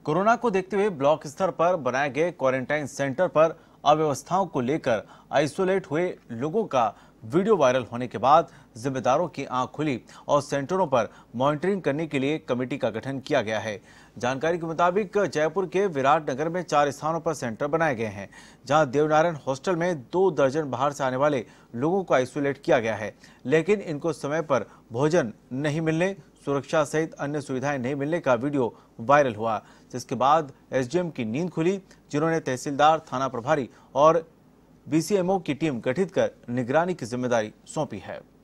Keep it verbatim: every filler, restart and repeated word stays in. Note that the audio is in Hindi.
कोरोना को देखते हुए ब्लॉक स्तर पर बनाए गए क्वारंटाइन सेंटर पर अव्यवस्थाओं को लेकर आइसोलेट हुए लोगों का वीडियो वायरल होने के बाद जिम्मेदारों की आंख खुली और सेंटरों पर मॉनिटरिंग करने के लिए कमेटी का गठन किया गया है। जानकारी के मुताबिक जयपुर के विराट नगर में चार स्थानों पर सेंटर बनाए गए हैं, जहां देवनारायण हॉस्टल में दो दर्जन बाहर से आने वाले लोगों को आइसोलेट किया गया है, लेकिन इनको समय पर भोजन नहीं मिलने, सुरक्षा सहित अन्य सुविधाएं नहीं मिलने का वीडियो वायरल हुआ, जिसके बाद एसडीएम की नींद खुली, जिन्होंने तहसीलदार, थाना प्रभारी और बीसीएमओ की टीम गठित कर निगरानी की जिम्मेदारी सौंपी है।